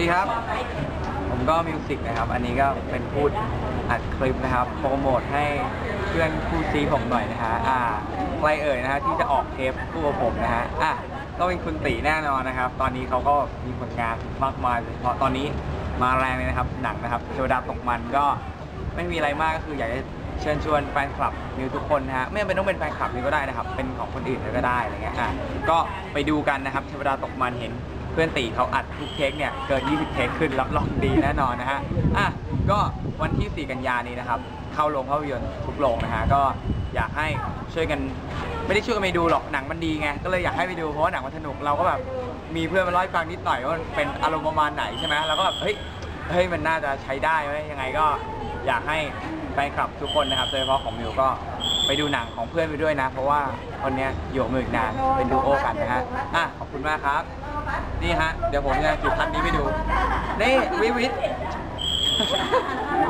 ดีครับผมก็มิวสิกนะครับอันนี้ก็เป็นพูดอัดคลิปนะครับโปรโมทให้เพื่อนคู่ซีผมหน่อยนะฮะใครเอ่ยนะฮะที่จะออกเทปคู่กับผมนะฮะก็เป็นคุณตีแน่นอนนะครับตอนนี้เขาก็มีผลงานมากมายเพราะตอนนี้มาแรงเลยนะครับหนังนะครับเทวดาตกมันก็ไม่มีอะไรมากก็คืออยากจะเชิญชวนแฟนคลับมิวทุกคนนะฮะไม่จำเป็นต้องเป็นแฟนคลับมิวก็ได้นะครับเป็นของคนอื่นก็ได้อะไรเงี้ยก็ไปดูกันนะครับเทวดาตกมันเห็นเพื่อนตีเขาอัดทุกเทคเนี่ยเกิน20เทคขึ้นรับรองดีแน่นอนนะฮะก็วันที่4 กันยายนนี้นะครับเข้าโรงภาพยนตร์ทุกโรงนะฮะก็อยากให้ช่วยกันไม่ได้ช่วยกันไปดูหรอกหนังมันดีไงก็เลยอยากให้ไปดูเพราะว่าหนังมันสนุกเราก็แบบมีเพื่อนมาเล่าให้ฟังนิดหน่อยว่าเป็นอารมณ์ประมาณไหนใช่ไหมเราก็แบบเฮ้ยมันน่าจะใช้ได้ไหมยังไงก็อยากให้แฟนคลับทุกคนนะครับโดยเฉพาะของมิวก็ไปดูหนังของเพื่อนไปด้วยนะเพราะว่าคนนี้อยู่กับมิวอีกนานเป็นดูโอกันนะฮะขอบคุณมากครับนี่ฮะเดี๋ยวผมจะจุดทันนี้ไปดูนี่วิท